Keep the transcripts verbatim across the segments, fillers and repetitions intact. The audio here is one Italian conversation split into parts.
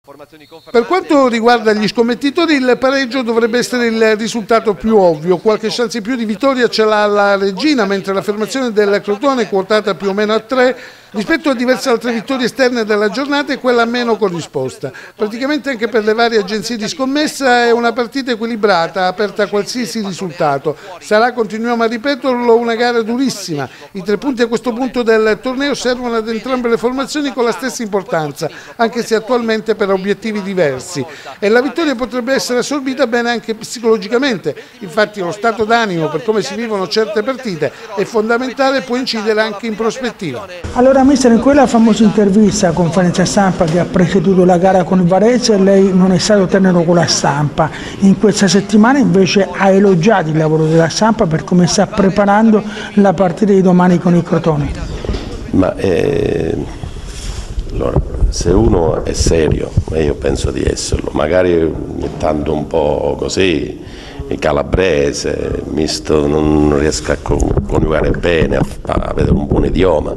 Per quanto riguarda gli scommettitori, il pareggio dovrebbe essere il risultato più ovvio. Qualche chance in più di vittoria ce l'ha la Regina, mentre l'affermazione del Crotone, quotata più o meno a tre, rispetto a diverse altre vittorie esterne della giornata, è quella meno corrisposta. Praticamente anche per le varie agenzie di scommessa è una partita equilibrata, aperta a qualsiasi risultato. Sarà, continuiamo a ripeterlo, una gara durissima. I tre punti a questo punto del torneo servono ad entrambe le formazioni con la stessa importanza, anche se attualmente per obiettivi diversi. E la vittoria potrebbe essere assorbita bene anche psicologicamente. Infatti lo stato d'animo per come si vivono certe partite è fondamentale e può incidere anche in prospettiva. Allora, mister, in quella famosa intervista a conferenza stampa che ha preceduto la gara con il Varese, lei non è stato tenero con la stampa. In questa settimana invece ha elogiato il lavoro della stampa per come sta preparando la partita di domani con il Crotone. Ma eh, allora, se uno è serio, e io penso di esserlo, magari ogni tanto un po' così, calabrese, misto, non riesco a coniugare bene, a, a vedere un buon idioma.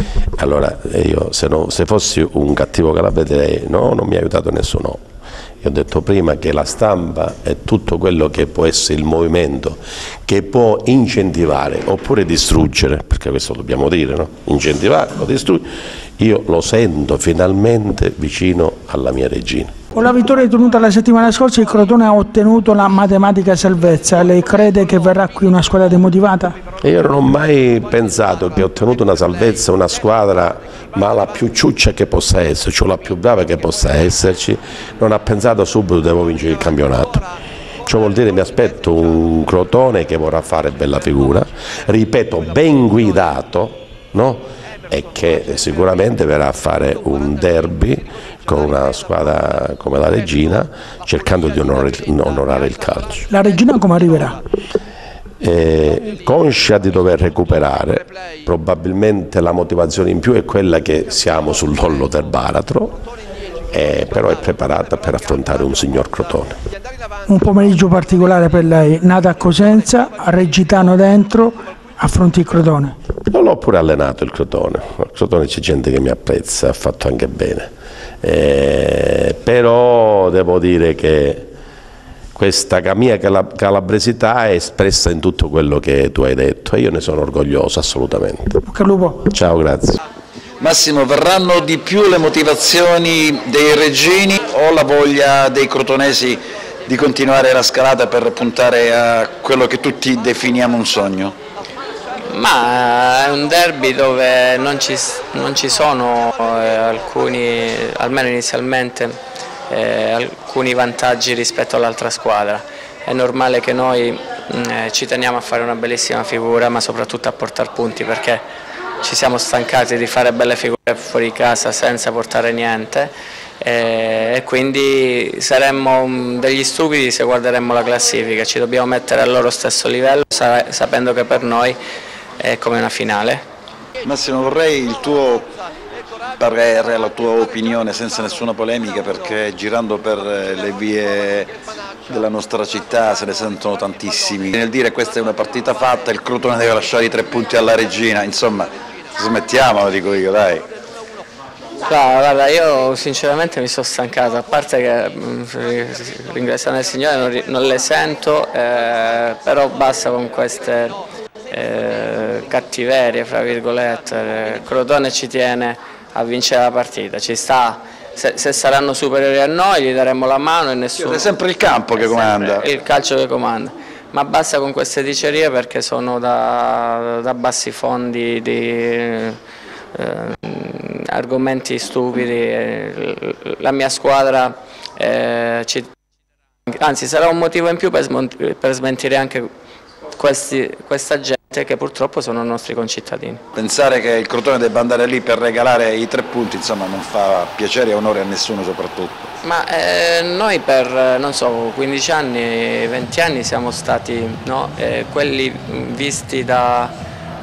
Allora io se, no, se fossi un cattivo calabrese direi no, non mi ha aiutato nessuno. Io ho detto prima che la stampa è tutto quello che può essere il movimento, che può incentivare oppure distruggere, perché questo dobbiamo dire, no? Incentivare o distruggere. Io lo sento finalmente vicino alla mia Regina. Con la vittoria ottenuta la settimana scorsa il Crotone ha ottenuto la matematica salvezza. Lei crede che verrà qui una squadra demotivata? Io non ho mai pensato che ho ottenuto una salvezza, una squadra, ma la più ciuccia che possa esserci, cioè la più brava che possa esserci, non ha pensato subito devo vincere il campionato. Ciò vuol dire mi aspetto un Crotone che vorrà fare bella figura, ripeto ben guidato, no? E che sicuramente verrà a fare un derby con una squadra come la Regina, cercando di onorare, onorare il calcio. La Regina come arriverà? Eh, conscia di dover recuperare, probabilmente la motivazione in più è quella che siamo sull'ollo del baratro, eh, però è preparata per affrontare un signor Crotone. Un pomeriggio particolare per lei, nata a Cosenza, a Regitano dentro, affronti il Crotone. Non l'ho pure allenato il Crotone, il Crotone c'è gente che mi apprezza, ha fatto anche bene, eh, però devo dire che questa mia calabresità è espressa in tutto quello che tu hai detto e io ne sono orgoglioso assolutamente. Bocca al lupo. Ciao, grazie. Massimo, verranno di più le motivazioni dei reggini o la voglia dei crotonesi di continuare la scalata per puntare a quello che tutti definiamo un sogno? Ma è un derby dove non ci, non ci sono eh, alcuni, almeno inizialmente, eh, alcuni vantaggi rispetto all'altra squadra. È normale che noi eh, ci teniamo a fare una bellissima figura, ma soprattutto a portare punti, perché ci siamo stancati di fare belle figure fuori casa senza portare niente, eh, e quindi saremmo degli stupidi se guarderemmo la classifica. Ci dobbiamo mettere al loro stesso livello, sapendo che per noi è come una finale. Massimo, vorrei il tuo parere, la tua opinione senza nessuna polemica, perché girando per le vie della nostra città se ne sentono tantissimi nel dire questa è una partita fatta, il Crotone deve lasciare i tre punti alla Regina, insomma smettiamola, dico io, dai. Guarda, io sinceramente mi sono stancato, a parte che ringraziando il Signore non, non le sento, eh, però basta con queste Eh, cattiverie, fra virgolette. Crotone ci tiene a vincere la partita, ci sta, se, se saranno superiori a noi gli daremo la mano e nessuno. È sempre il campo che comanda. Il calcio che comanda, ma basta con queste dicerie perché sono da, da bassi fondi di eh, argomenti stupidi. La mia squadra eh, ci, anzi sarà un motivo in più per, per smentire anche questi, questa gente che purtroppo sono nostri concittadini. Pensare che il Crotone debba andare lì per regalare i tre punti, insomma, non fa piacere e onore a nessuno soprattutto. Ma eh, noi per, non so, quindici anni, venti anni siamo stati, no, eh, quelli visti da,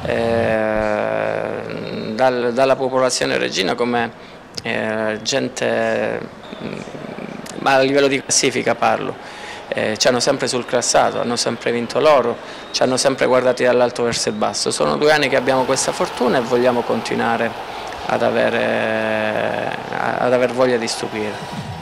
eh, dal, dalla popolazione reggina come eh, gente, ma a livello di classifica parlo. Eh, ci hanno sempre surclassato, hanno sempre vinto loro, ci hanno sempre guardati dall'alto verso il basso. Sono due anni che abbiamo questa fortuna e vogliamo continuare ad avere, ad aver voglia di stupire.